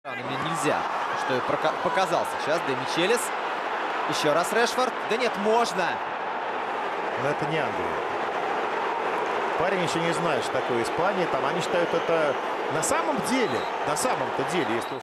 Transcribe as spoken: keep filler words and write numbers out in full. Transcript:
Мне нельзя, что показал сейчас Де Мичелис. Еще раз Решфорд. Да нет, можно. Но это не Англия. Парень еще не знает, что такое Испания. Там они считают это на самом деле, на самом-то деле, если